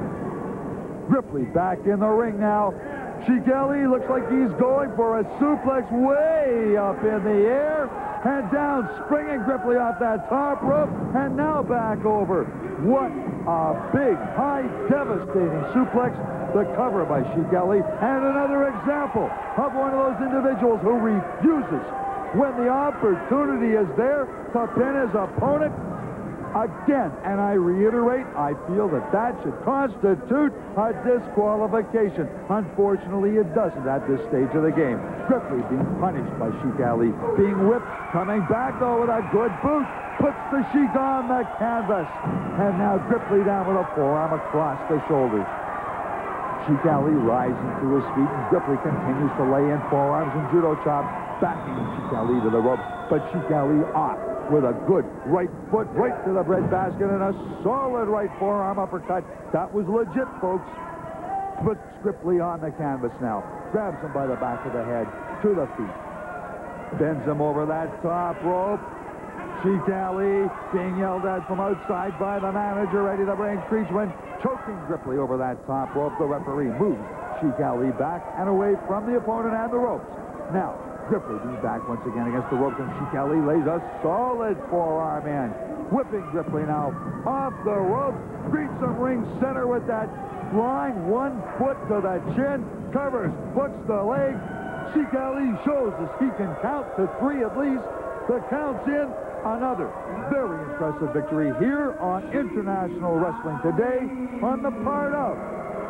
Ripley back in the ring now. Sheik Ali looks like he's going for a suplex way up in the air and down, springing Ripley off that top rope, and now back over. What a big, high, devastating suplex. The cover by Sheik Ali, and another example of one of those individuals who refuses when the opportunity is there to pin his opponent. Again, and I reiterate, I feel that that should constitute a disqualification. Unfortunately, it doesn't at this stage of the game. Ripley being punished by Sheik Ali, being whipped, coming back though with a good boot, puts the Sheik on the canvas, and now Ripley down with a forearm across the shoulders. Sheik Ali rising to his feet, and Ripley continues to lay in forearms and judo chops, backing Sheik Ali to the ropes, but Sheik Ali off with a good right foot right to the breadbasket and a solid right forearm uppercut. That was legit, folks. Puts Ripley on the canvas now. Grabs him by the back of the head, to the feet. Bends him over that top rope. Sheik Ali being yelled at from outside by the manager, ready to bring Creechman, choking Ripley over that top rope. The referee moves Sheik Ali back and away from the opponent and the ropes. Now, Ripley being back once again against the ropes, and Sheik Ali lays a solid forearm in. Whipping Ripley now off the rope, greets him ring center with that line, one foot to the chin, covers, hooks the leg. Sheik Ali shows us he can count to three at least. The count's in. Another very impressive victory here on International Wrestling Today on the part of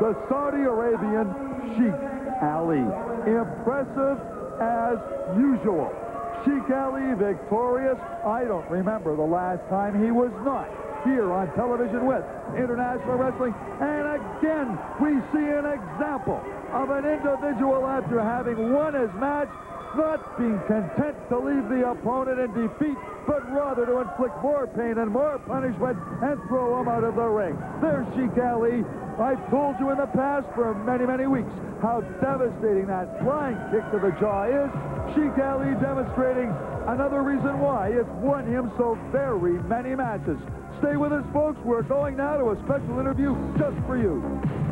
the Saudi Arabian Sheik Ali. Impressive as usual. Sheik Ali victorious. I don't remember the last time he was not here on television with International Wrestling. And again, we see an example of an individual after having won his match, not being content to leave the opponent in defeat, but rather to inflict more pain and more punishment and throw him out of the ring. There's Sheik Ali. I've told you in the past for many, many weeks how devastating that flying kick to the jaw is. Sheik Ali demonstrating another reason why it's won him so very many matches. Stay with us, folks. We're going now to a special interview just for you.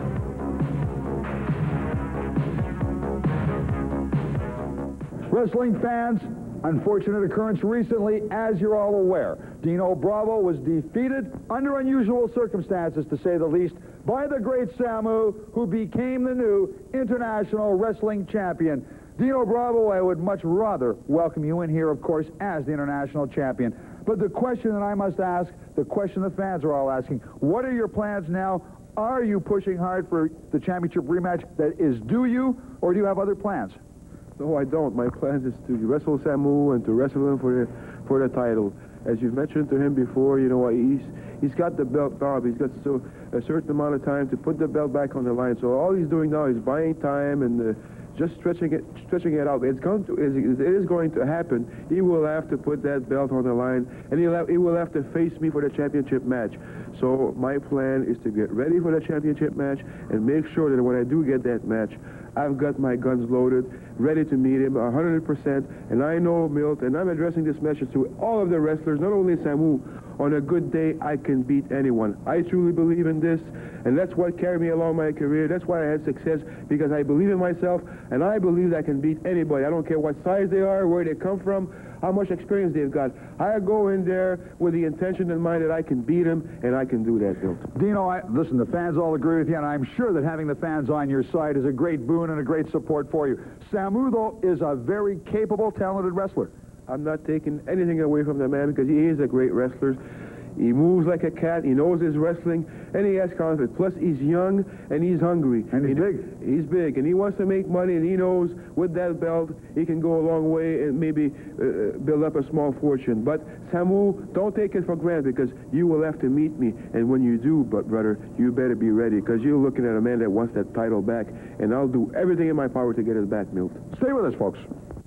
Wrestling fans, unfortunate occurrence recently, as you're all aware. Dino Bravo was defeated under unusual circumstances, to say the least, by the Great Samu, who became the new International Wrestling Champion. Dino Bravo, I would much rather welcome you in here, of course, as the International Champion. But the question that I must ask, the question the fans are all asking, what are your plans now? Are you pushing hard for the championship rematch that is due you, or do you have other plans? No, I don't. My plan is to wrestle Samu and to wrestle him for the for the title. As you've mentioned to him before, you know, he's he's got the belt up. He's got so a certain amount of time to put the belt back on the line. So all he's doing now is buying time and uh, just stretching it stretching it out. It's going to it is going to happen. He will have to put that belt on the line, and he'll have, he will have to face me for the championship match. So my plan is to get ready for the championship match and make sure that when I do get that match, I've got my guns loaded, ready to meet him one hundred percent, and I know, Milt, and I'm addressing this message to all of the wrestlers, not only Samu. On a good day, I can beat anyone. I truly believe in this, and that's what carried me along my career. That's why I had success, because I believe in myself, and I believe I can beat anybody. I don't care what size they are, where they come from, how much experience they've got. I go in there with the intention in mind that I can beat them, and I can do that, Milt. Dino, I, listen, the fans all agree with you, and I'm sure that having the fans on your side is a great boon and a great support for you. Samu, though, is a very capable, talented wrestler. I'm not taking anything away from the man, because he is a great wrestler. He moves like a cat, he knows his wrestling, and he has confidence. Plus, he's young, and he's hungry. And he's he, big. He's big, and he wants to make money, and he knows with that belt, he can go a long way and maybe uh, build up a small fortune. But, Samu, don't take it for granted, because you will have to meet me. And when you do, but brother, you better be ready, because you're looking at a man that wants that title back, and I'll do everything in my power to get it back, Milt. Stay with us, folks.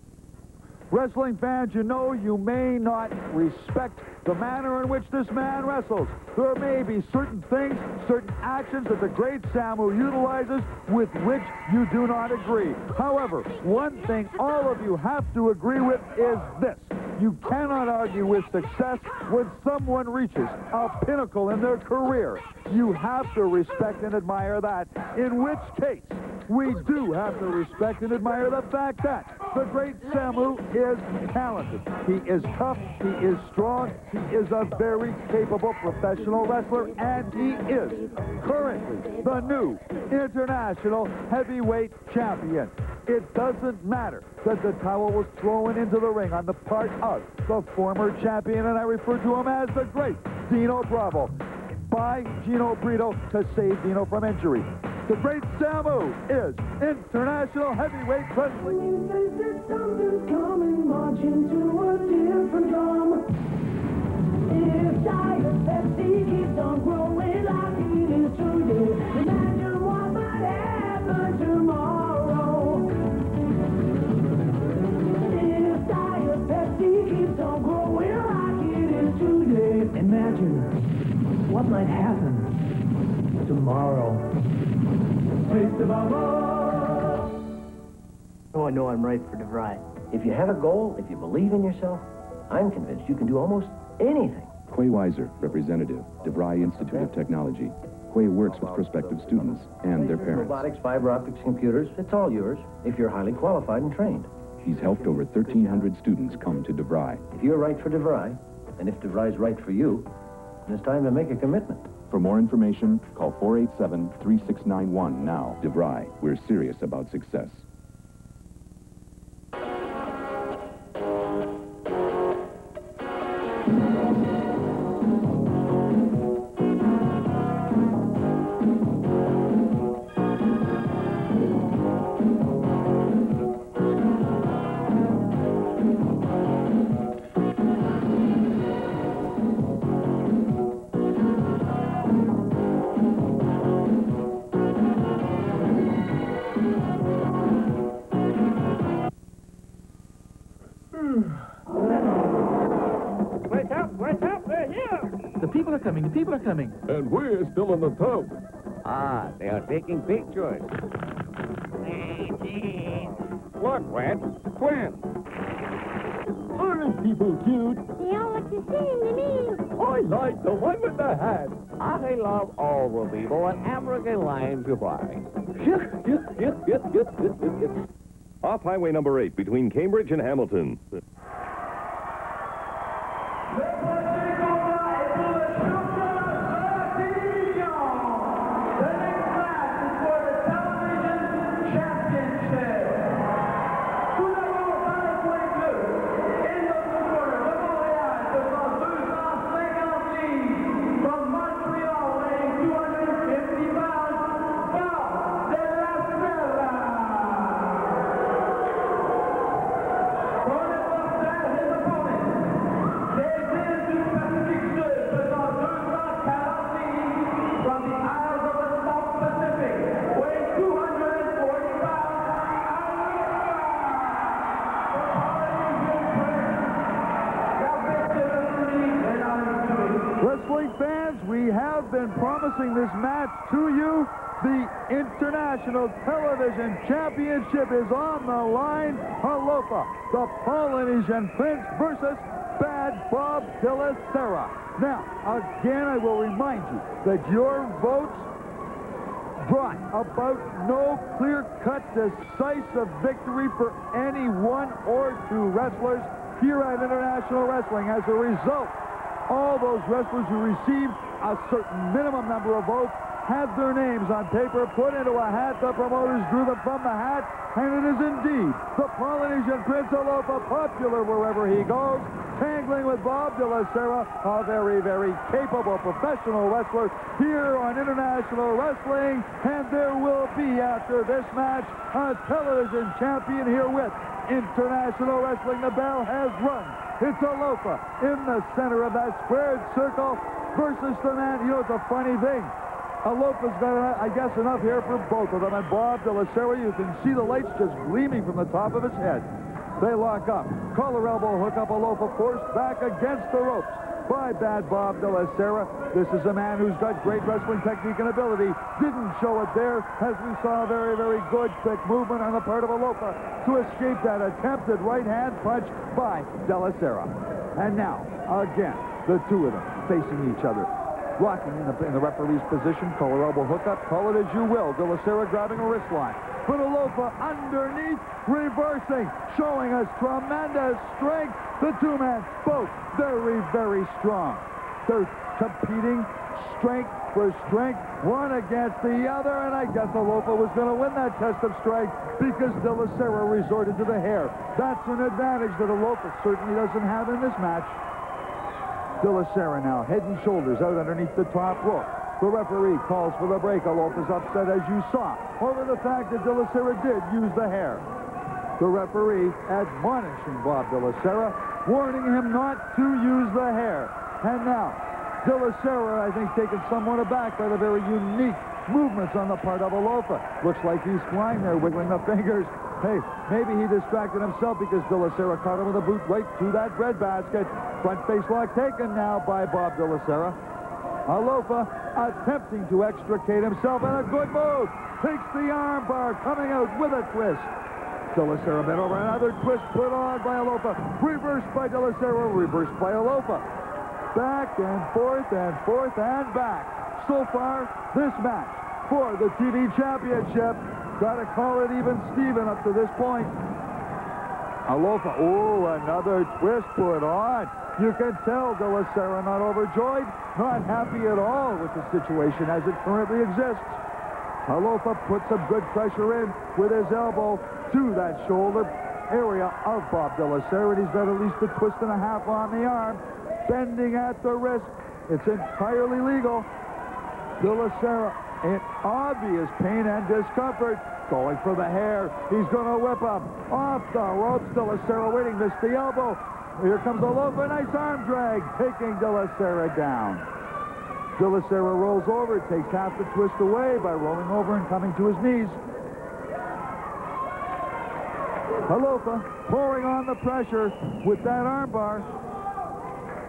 Wrestling fans, you know you may not respect the manner in which this man wrestles. There may be certain things, certain actions that the Great Samu utilizes with which you do not agree. However, one thing all of you have to agree with is this. You cannot argue with success when someone reaches a pinnacle in their career. You have to respect and admire that, in which case we do have to respect and admire the fact that the Great Samu is talented. He is tough, he is strong, he is a very capable professional wrestler, and he is currently the new International Heavyweight Champion. It doesn't matter that the towel was thrown into the ring on the part of the former champion, and I refer to him as the Great Dino Bravo, by Gino Brito to save Dino from injury. The Great Samu is International Heavyweight Wrestling. You think that something's coming, marching to a different drum. If Tiger Pepsi keeps on growing like it is today, imagine what might happen tomorrow. If Tiger Pepsi keeps on growing like it is today, imagine what might happen tomorrow. Oh, I know I'm right for DeVry. If you have a goal, if you believe in yourself, I'm convinced you can do almost anything. Huey Weiser, representative, DeVry Institute of Technology. Huey works with prospective students and their parents. Robotics, fiber optics, computers, it's all yours if you're highly qualified and trained. He's helped over thirteen hundred students come to DeVry. If you're right for DeVry, and if DeVry's right for you, then it's time to make a commitment. For more information, call four eight seven, three six nine one now. DeVry, we're serious about success. coming. The people are coming. And we're still in the tub. Ah, they are taking pictures. Look, Red. Twins. Aren't people cute? They all look the same to me. I like the one with the hat. I love all the people and African lions you find. Off Highway number eight between Cambridge and Hamilton. Promising this match to you. The International Television Championship is on the line. Alofu, the Polynesian Prince versus Bad Bob de la Serra. Now, again, I will remind you that your votes brought about no clear-cut, decisive victory for any one or two wrestlers here at International Wrestling. As a result, all those wrestlers who received a certain minimum number of votes had their names on paper put into a hat. The promoters drew them from the hat, and it is indeed the Polynesian Prince Alofu, popular wherever he goes, tangling with Bob de la Serra, a very, very capable professional wrestler here on International Wrestling. And there will be, after this match, a television champion here with International Wrestling. The bell has rung. It's Alofu in the center of that squared circle versus the man. You know, it's a funny thing. Alofu's got, I guess, enough hair for both of them. And Bob de la Serra, you can see the lights just gleaming from the top of his head. They lock up. Collar elbow hook up. Alofu forced back against the ropes by Bad Bob de la Serra. This is a man who's got great wrestling technique and ability. Didn't show it there, as we saw a very, very good quick movement on the part of Alofu to escape that attempted right-hand punch by de la Serra. And now, again, the two of them facing each other. Rocking in the, in the referee's position, collar elbow hookup, call it as you will. De la Serra grabbing a wrist line. But Alofu underneath, reversing, showing us tremendous strength. The two men, both very, very strong. They're competing strength for strength, one against the other, and I guess Alofu was going to win that test of strength because de la Serra resorted to the hair. That's an advantage that Alofu certainly doesn't have in this match. De la Serra now, head and shoulders out underneath the top rope. The referee calls for the break. Alofu's upset, as you saw, over the fact that de la Serra did use the hair. The referee admonishing Bob de la Serra, warning him not to use the hair. And now, de la Serra, I think, taken somewhat aback by the very unique movements on the part of Alofu. Looks like he's flying there, wiggling the fingers. Hey, maybe he distracted himself because de la Serra caught him with a boot right to that breadbasket. Front face lock taken now by Bob de la Serra. Alofu attempting to extricate himself, and a good move. Takes the arm bar, coming out with a twist. De la Serra bent over, another twist put on by Alofu. Reversed by de la Serra, reversed by Alofu. Back and forth and forth and back. So far, this match for the T V Championship. Got to call it even Steven up to this point. Alofu, oh, another twist put on. You can tell de la Serra not overjoyed, not happy at all with the situation as it currently exists. Alofu puts some good pressure in with his elbow to that shoulder area of Bob de la Serra, and he's got at least a twist and a half on the arm, bending at the wrist. It's entirely legal. De la Serra in obvious pain and discomfort, going for the hair. He's going to whip him off the ropes. De la Serra waiting, missed the elbow. Here comes Alofu, nice arm drag, taking de la Serra down. De la Serra rolls over, takes half the twist away by rolling over and coming to his knees. Alofu pouring on the pressure with that arm bar.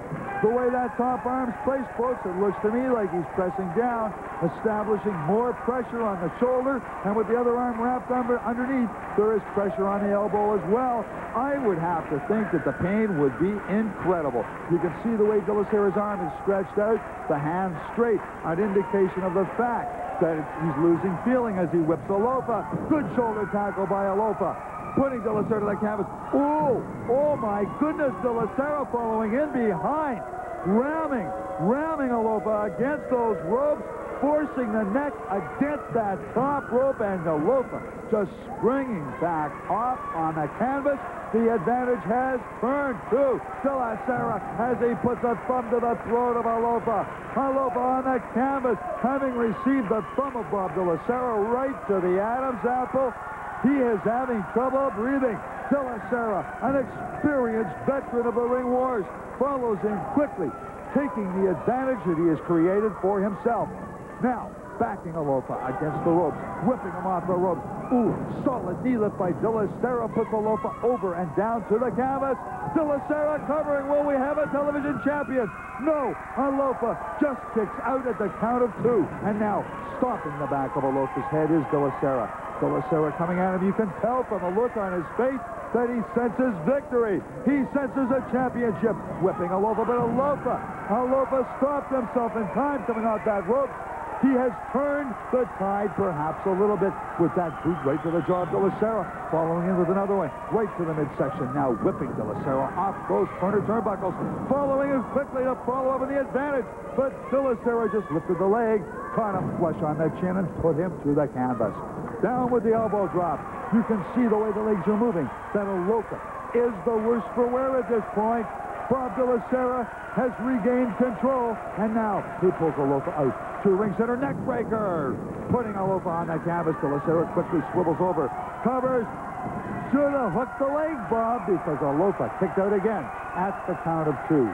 The way that top arm's placed, folks, it looks to me like he's pressing down, establishing more pressure on the shoulder, and with the other arm wrapped under, underneath, there is pressure on the elbow as well. I would have to think that the pain would be incredible. You can see the way De La Sera's arm is stretched out, the hand straight, an indication of the fact that he's losing feeling as he whips Alofu. Good shoulder tackle by Alofu, putting De La Sera to the canvas. Oh, oh my goodness, De La Sera following in behind, ramming, ramming Alofu against those ropes, forcing the neck against that top rope, and Alofu just springing back off on the canvas. The advantage has turned to De La Sera as he puts a thumb to the throat of Alofu. Alofu on the canvas, having received the thumb of Bob De La Sera right to the Adam's apple. He is having trouble breathing. De La Sera, an experienced veteran of the ring wars, follows in quickly, taking the advantage that he has created for himself. Now, backing Alofu against the ropes, whipping him off the ropes. Ooh, solid knee lift by De La Sera puts Alofu over and down to the canvas. De La Sera covering. Will we have a television champion? No, Alofu just kicks out at the count of two. And now, stopping the back of Alofu's head is De La Sera. De La Sera coming at him. You can tell from the look on his face that he senses victory. He senses a championship. Whipping Alofu, but Alofu, Alofu stopped himself in time coming off that rope. He has turned the tide perhaps a little bit with that boot right to the jaw of De La Sera, following in with another one right to the midsection. Now whipping De La Sera off those corner turnbuckles, following him quickly to follow up with the advantage. But De La Sera just lifted the leg, caught him flush on the chin, and put him to the canvas. Down with the elbow drop. You can see the way the legs are moving, that Alofu is the worse for wear at this point. Bob De La Sera has regained control, and now he pulls Alofu out to ring center neck breaker, putting Alofu on the canvas. De La Sera quickly swivels over, covers, should have hooked the leg, Bob, because Alofu kicked out again at the count of two.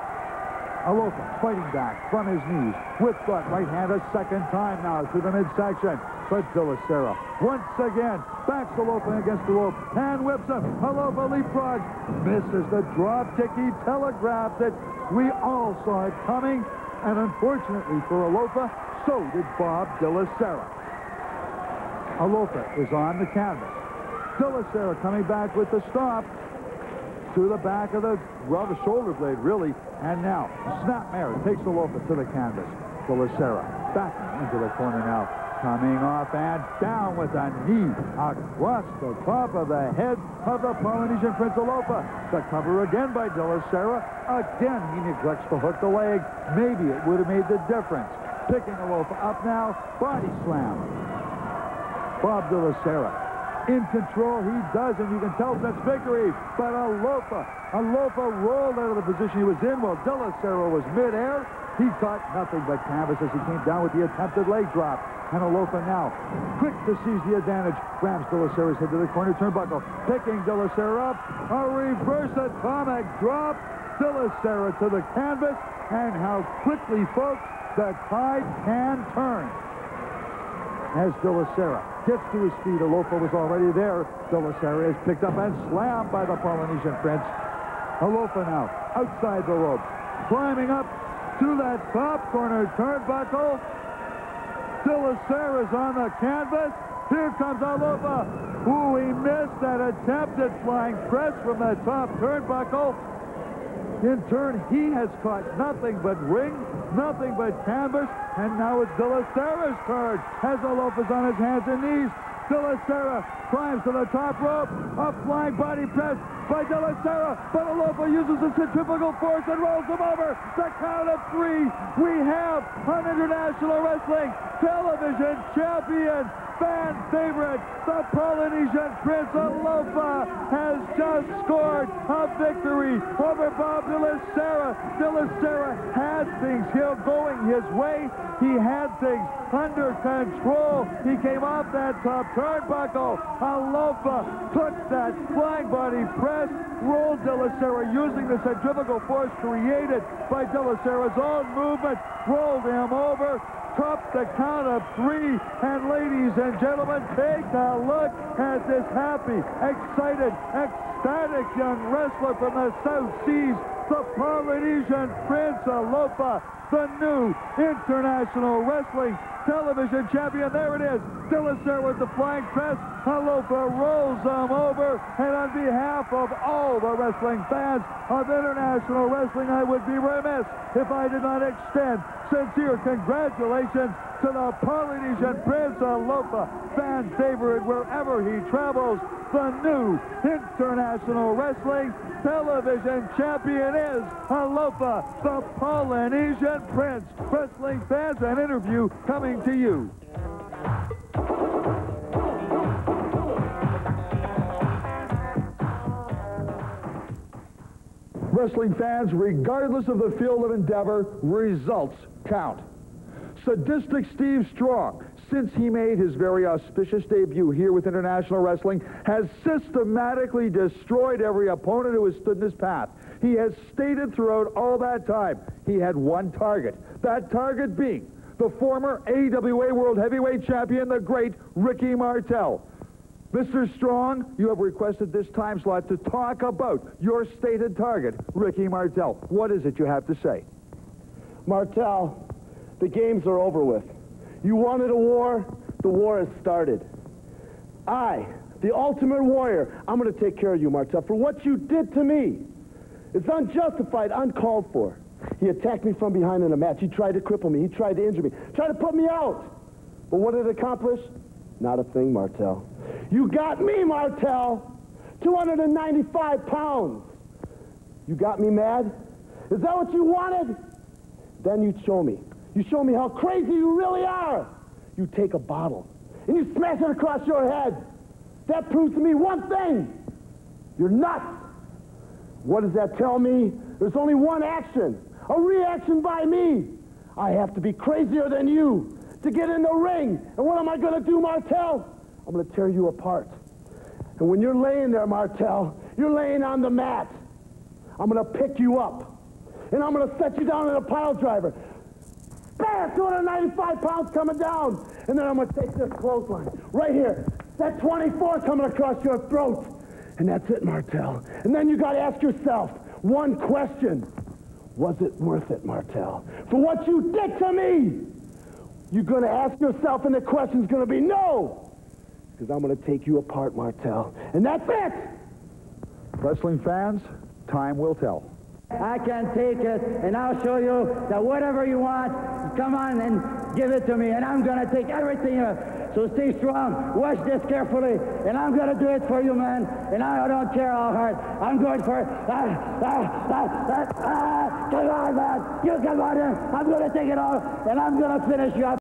Alofu fighting back from his knees with that right hand a second time now to the midsection. But De La Sera once again backs Alofu against the rope, hand whips him. Alofu leapfrogs, misses the drop kick. He telegraphed it. We all saw it coming, and unfortunately for Alofu, so did Bob De La Sera. Alofu is on the canvas. De La Sera coming back with the stop to the back of the, well, the shoulder blade, really. And now, snapmare takes Alofu to the canvas. De La Sera backing into the corner now. Coming off and down with a knee across the top of the head of the Polynesian Prince Alofu. The cover again by De La Sera. Again, he neglects to hook the leg. Maybe it would have made the difference. Picking Alofu up now. Body slam. Bob De La Sera in control. He does, and you can tell that's victory. But Alofu, Alofu rolled out of the position he was in while De La Sera was midair. He caught nothing but canvas as he came down with the attempted leg drop. And Alofu now, quick to seize the advantage, grabs De La Sera's head to the corner turnbuckle, picking De La Sera up, a reverse atomic drop, De La Sera to the canvas, and how quickly, folks, the tide can turn. As De La Sera gets to his feet, Alofu was already there. De La Sera is picked up and slammed by the Polynesian Prince. Alofu now, outside the ropes, climbing up to that top corner turnbuckle. De La Sera's on the canvas. Here comes Alofu. Ooh, he missed that attempted flying press from the top turnbuckle. In turn, he has caught nothing but ring, nothing but canvas, and now it's De La Sera's turn as Alofu's on his hands and knees. De La Sera climbs to the top rope. A flying body press by De La Sera, but Alofu uses the centrifugal force and rolls him over. The count of three. We have an International Wrestling Television Champion, fan favorite, the Polynesian Prince Alofu has just scored a victory over Bob De La Sera. De La Sera had things here going his way. He had things under control. He came off that top turnbuckle. Alofu took that flying body press, rolled De La Sera using the centrifugal force created by De La Sera's own movement, rolled him over, topped the count of three, and ladies and gentlemen, take a look at this happy, excited, ecstatic young wrestler from the South Seas, the Polynesian Prince Alofu, the new International Wrestling Television Champion. There it is. Still is there with the flying crest. Alofu rolls them over. And on behalf of all the wrestling fans of international wrestling, I would be remiss if I did not extend sincere congratulations to the Polynesian Prince Alofu, fan favorite wherever he travels. The new International Wrestling Television Champion is Alofu, the Polynesian Prince. Wrestling fans, an interview coming to you. Wrestling fans, regardless of the field of endeavor, results count. Sadistic Steve Strong, since he made his very auspicious debut here with international wrestling, has systematically destroyed every opponent who has stood in his path. He has stated throughout all that time he had one target, that target being the former A W A World Heavyweight Champion, the great Ricky Martel. Mister Strong, you have requested this time slot to talk about your stated target, Ricky Martel. What is it you have to say? Martel, the games are over with. You wanted a war, the war has started. I, the Ultimate Warrior, I'm going to take care of you, Martel, for what you did to me. It's unjustified, uncalled for. He attacked me from behind in a match. He tried to cripple me. He tried to injure me. Tried to put me out. But what did it accomplish? Not a thing, Martel. You got me, Martel. two hundred ninety-five pounds. You got me mad? Is that what you wanted? Then you show me. You show me how crazy you really are. You take a bottle and you smash it across your head. That proves to me one thing. You're nuts. What does that tell me? There's only one action. A reaction by me. I have to be crazier than you to get in the ring. And what am I going to do, Martel? I'm going to tear you apart. And when you're laying there, Martel, you're laying on the mat. I'm going to pick you up. And I'm going to set you down in a pile driver. Bam! two hundred ninety-five pounds coming down. And then I'm going to take this clothesline right here. That twenty-four coming across your throat. And that's it, Martel. And then you got to ask yourself one question. Was it worth it, Martel? For what you did to me? You're going to ask yourself, and the question's going to be no. Because I'm going to take you apart, Martel. And that's it! Wrestling fans, time will tell. I can take it, and I'll show you that whatever you want, come on and give it to me, and I'm going to take everything. Uh, so Steve Strong, watch this carefully, and I'm going to do it for you, man, and I don't care how hard. I'm going for it. Ah, ah, ah, ah, ah, come on, man. You come on in. I'm going to take it all, and I'm going to finish you up.